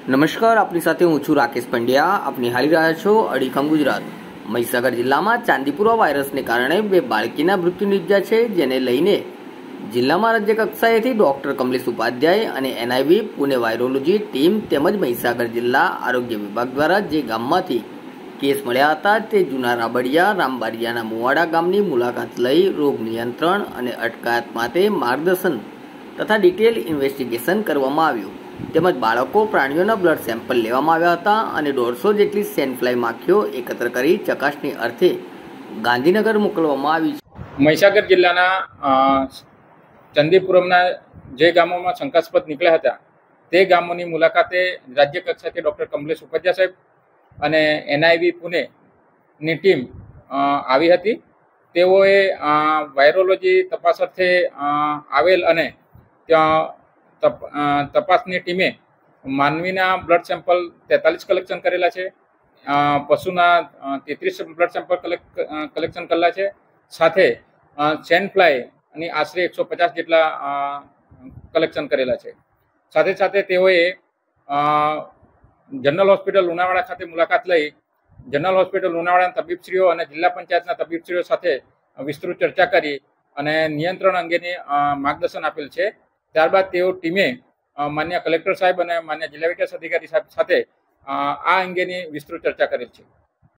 નમસ્કાર, આપની સાથે હું છું રાકેશ પંડ્યા. આપ નિહાળી રહ્યા છો અડીખમ ગુજરાત. મહીસાગર જિલ્લામાં ચાંદીપુરા વાયરસને કારણે 2 બાળકીના મૃત્યુ નિપજ્યા છે, જેને લઈને જિલ્લામાં રાજ્ય કક્ષાએથી ડોક્ટર કમલેશ ઉપાધ્યાય અને એનઆઈવી પુણે વાયરોલોજી ટીમ તેમજ મહીસાગર જિલ્લા આરોગ્ય વિભાગ દ્વારા જે ગામમાંથી કેસ મળ્યા હતા તે જૂના રાબડિયા રામબારિયાના મુવાડા ગામની મુલાકાત લઈ રોગ નિયંત્રણ અને અટકાયત માટે માર્ગદર્શન તથા ડિટેલ ઇન્વેસ્ટિગેશન કરવામાં આવ્યું. તેમજ બાળકો પ્રાણીઓના બ્લડ સેમ્પલ લેવામાં આવ્યા હતા અને 150 જેટલી સેનફ્લાય માખીઓ એકત્ર કરી ચકાસણી અર્થે ગાંધીનગર મોકલવામાં આવી છે. મહીસાગર જિલ્લાના ચંદીપુરમના જે ગામોમાં શંકાસ્પદ નીકળ્યા હતા તે ગામોની મુલાકાતે રાજ્ય કક્ષાથી ડૉક્ટર કમલેશ ઉપાધ્યાય સાહેબ અને એનઆઈવી પુણેની ટીમ આવી હતી. તેઓએ વાયરોલોજી તપાસ અર્થે આવેલ અને ત્યાં તપાસની ટીમે માનવીના બ્લડ સેમ્પલ 43 કલેક્શન કરેલા છે, પશુના 33 બ્લડ સેમ્પલ કલેક્શન કરેલા છે. સાથે સેન્ડફ્લાયની આશરે 150 જેટલા કલેક્શન કરેલા છે. સાથે સાથે તેઓએ જનરલ હોસ્પિટલ લુણાવાડા ખાતે મુલાકાત લઈ જનરલ હોસ્પિટલ લુણાવાડાના તબીબશ્રીઓ અને જિલ્લા પંચાયતના તબીબશ્રીઓ સાથે વિસ્તૃત ચર્ચા કરી અને નિયંત્રણ અંગેની માર્ગદર્શન આપેલ છે. ત્યારબાદ તેઓ ટીમે માન્ય કલેક્ટર સાહેબ અને માન્ય જિલ્લા વિકાસ અધિકારી સાહેબ સાથે આ અંગેની વિસ્તૃત ચર્ચા કરેલ છે.